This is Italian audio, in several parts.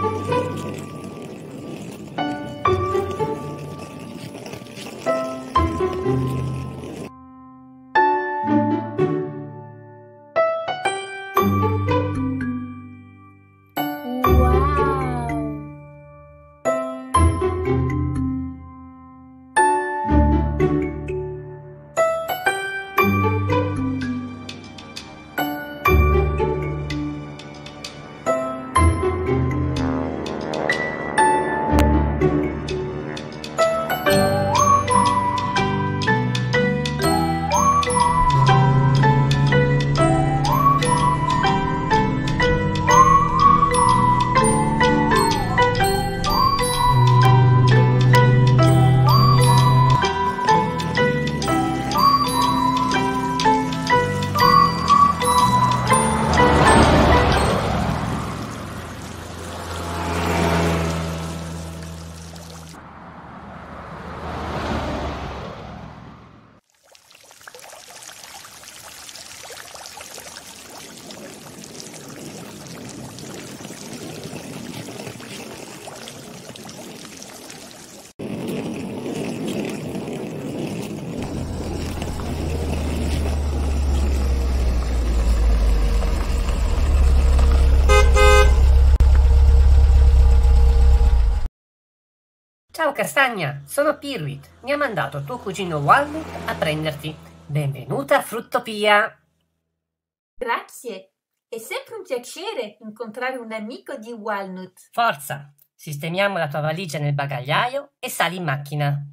Ciao Castagna, sono Pirwit. Mi ha mandato tuo cugino Walnut a prenderti. Benvenuta, Fruttopia! Grazie, è sempre un piacere incontrare un amico di Walnut. Forza, sistemiamo la tua valigia nel bagagliaio e sali in macchina.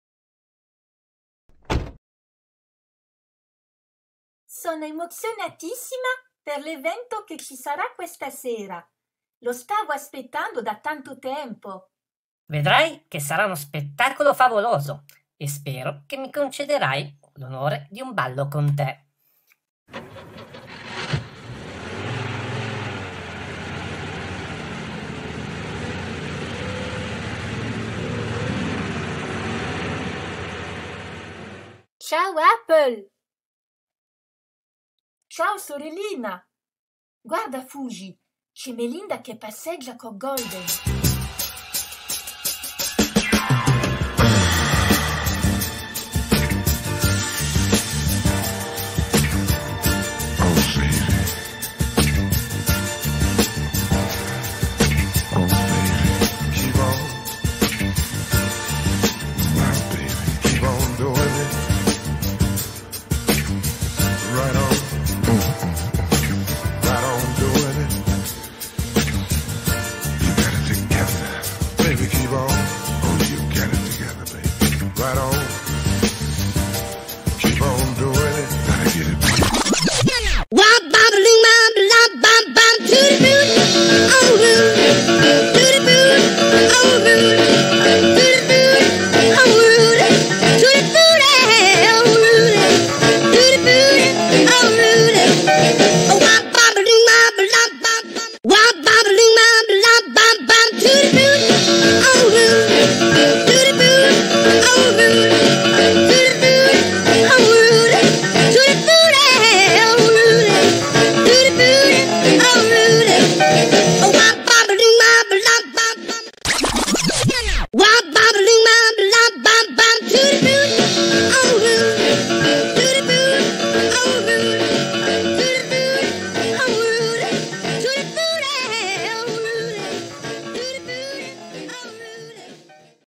Sono emozionatissima per l'evento che ci sarà questa sera. Lo stavo aspettando da tanto tempo. Vedrai che sarà uno spettacolo favoloso e spero che mi concederai l'onore di un ballo con te. Ciao Apple! Ciao sorellina! Guarda Fuji, c'è Melinda che passeggia con Golden.